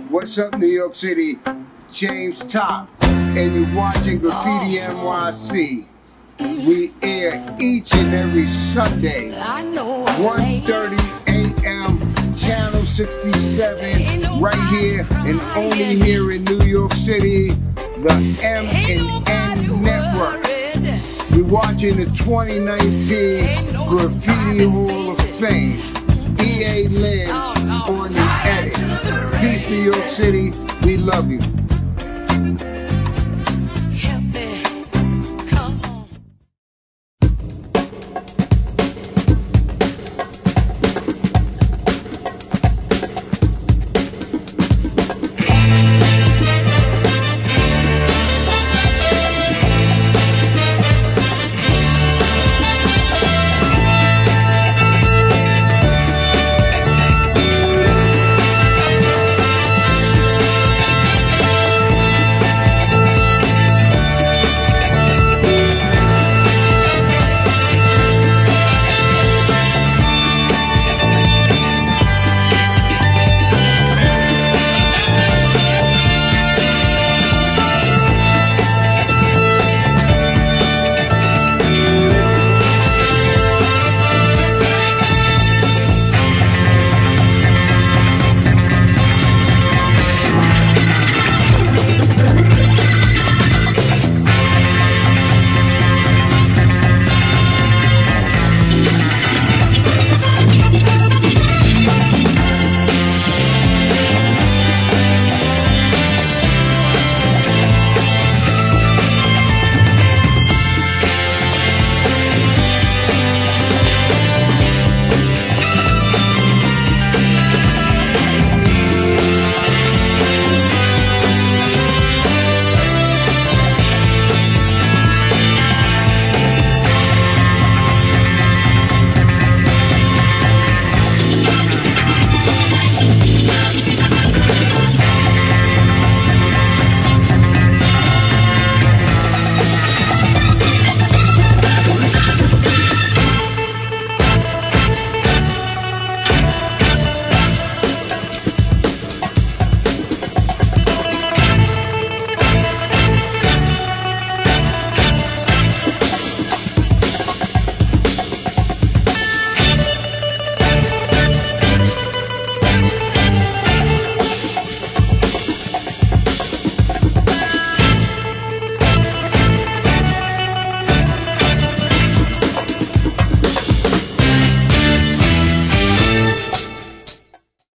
What's up, New York City? James Top, and you're watching Graffiti NYC. We air each and every Sunday, 1:30 a.m., Channel 67, right here and only here in New York City, the M&N Network. We're watching the 2019 Graffiti Hall of Fame. E.A. Lynn on the edit. Peace, New York City. We love you.